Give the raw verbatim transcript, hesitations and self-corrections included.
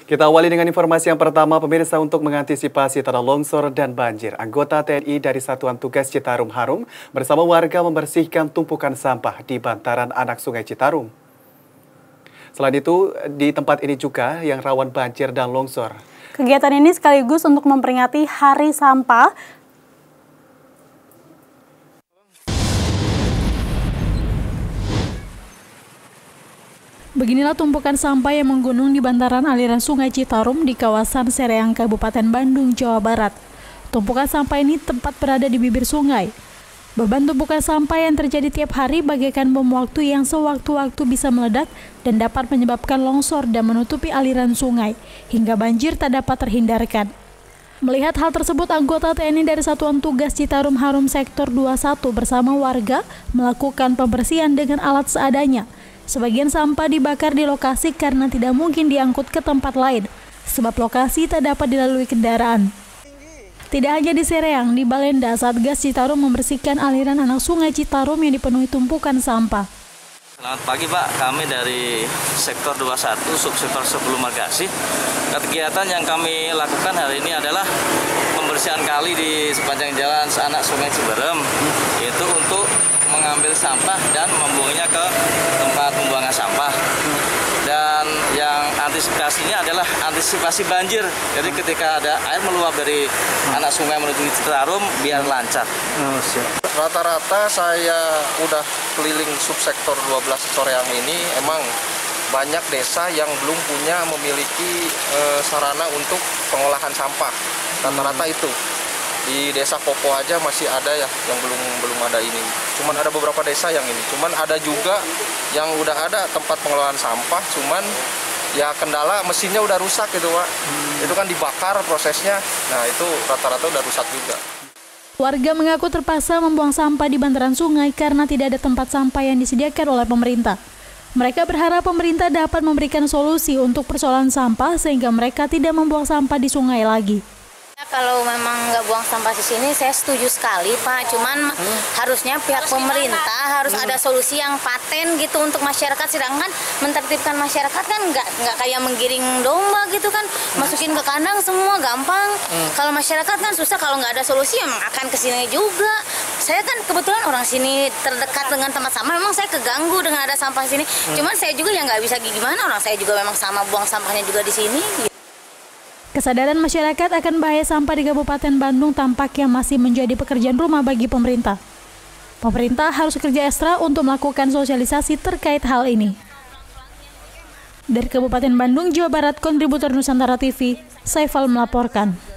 Kita awali dengan informasi yang pertama, pemirsa. Untuk mengantisipasi tanah longsor dan banjir, anggota T N I dari Satuan Tugas Citarum Harum bersama warga membersihkan tumpukan sampah di bantaran anak Sungai Citarum. Selain itu, di tempat ini juga yang rawan banjir dan longsor. Kegiatan ini sekaligus untuk memperingati Hari Sampah. Beginilah tumpukan sampah yang menggunung di bantaran aliran Sungai Citarum di kawasan Sereang, Kabupaten Bandung, Jawa Barat. Tumpukan sampah ini tepat berada di bibir sungai. Beban tumpukan sampah yang terjadi tiap hari bagaikan bom waktu yang sewaktu-waktu bisa meledak dan dapat menyebabkan longsor dan menutupi aliran sungai, hingga banjir tak dapat terhindarkan. Melihat hal tersebut, anggota T N I dari Satuan Tugas Citarum Harum Sektor dua puluh satu bersama warga melakukan pembersihan dengan alat seadanya. Sebagian sampah dibakar di lokasi karena tidak mungkin diangkut ke tempat lain, sebab lokasi tak dapat dilalui kendaraan. Tidak hanya di Sereang, di Balenda, Satgas Citarum membersihkan aliran anak Sungai Citarum yang dipenuhi tumpukan sampah. Selamat pagi Pak, kami dari Sektor dua puluh satu, Subsektor Sebelum Margasih. Kegiatan yang kami lakukan hari ini adalah pembersihan kali di sepanjang jalan anak Sungai Ciberem, yaitu untuk mengambil sampah dan membuangnya ke tempat pembuangan sampah. Dan yang antisipasinya adalah antisipasi banjir. Jadi ketika ada air meluap dari anak sungai menuju Citarum, biar lancar. Rata-rata saya udah keliling subsektor dua belas Soreang ini, emang banyak desa yang belum punya memiliki e, sarana untuk pengolahan sampah. Rata-rata itu. Di desa Kopo aja masih ada ya yang belum belum ada ini. Cuman ada beberapa desa yang ini. Cuman ada juga yang udah ada tempat pengelolaan sampah, cuman ya kendala mesinnya udah rusak gitu Pak. Hmm. Itu kan dibakar prosesnya. Nah, itu rata-rata udah rusak juga. Warga mengaku terpaksa membuang sampah di bantaran sungai karena tidak ada tempat sampah yang disediakan oleh pemerintah. Mereka berharap pemerintah dapat memberikan solusi untuk persoalan sampah sehingga mereka tidak membuang sampah di sungai lagi. Kalau memang nggak buang sampah di sini, saya setuju sekali Pak. Cuman hmm. harusnya pihak pemerintah harus hmm. ada solusi yang paten gitu untuk masyarakat. Sedangkan mentertibkan masyarakat kan nggak nggak kayak menggiring domba gitu kan, masukin ke kandang semua gampang. Hmm. Kalau masyarakat kan susah, kalau nggak ada solusi emang akan kesini juga. Saya kan kebetulan orang sini terdekat dengan tempat sampah, memang saya keganggu dengan ada sampah sini. Hmm. Cuman saya juga yang nggak bisa gimana, orang saya juga memang sama buang sampahnya juga di sini. Kesadaran masyarakat akan bahaya sampah di Kabupaten Bandung tampaknya masih menjadi pekerjaan rumah bagi pemerintah. Pemerintah harus kerja ekstra untuk melakukan sosialisasi terkait hal ini. Dari Kabupaten Bandung, Jawa Barat, kontributor Nusantara T V, Saifal melaporkan.